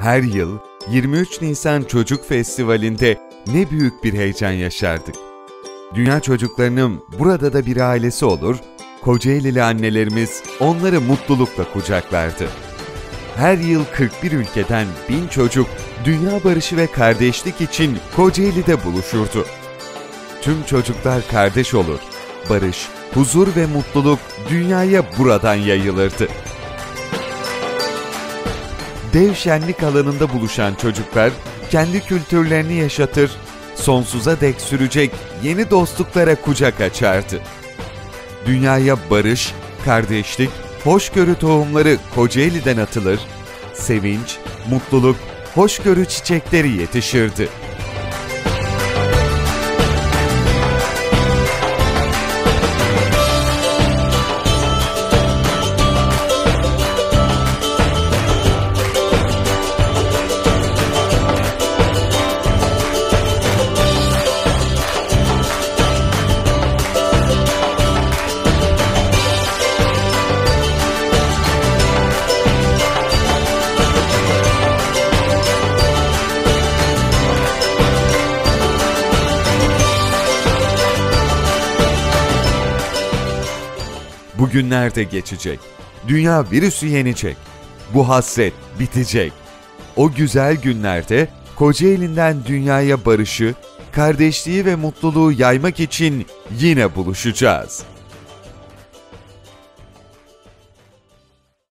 Her yıl 23 Nisan Çocuk Festivali'nde ne büyük bir heyecan yaşardık. Dünya çocuklarının burada da bir ailesi olur, Kocaelili annelerimiz onları mutlulukla kucaklardı. Her yıl 41 ülkeden 1000 çocuk dünya barışı ve kardeşlik için Kocaeli'de buluşurdu. Tüm çocuklar kardeş olur, barış, huzur ve mutluluk dünyaya buradan yayılırdı. Dev şenlik alanında buluşan çocuklar kendi kültürlerini yaşatır, sonsuza dek sürecek yeni dostluklara kucak açardı. Dünyaya barış, kardeşlik, hoşgörü tohumları Kocaeli'den atılır, sevinç, mutluluk, hoşgörü çiçekleri yetişirdi. Bu günler de geçecek. Dünya virüsü yenecek. Bu hasret bitecek. O güzel günlerde Kocaeli'nden dünyaya barışı, kardeşliği ve mutluluğu yaymak için yine buluşacağız.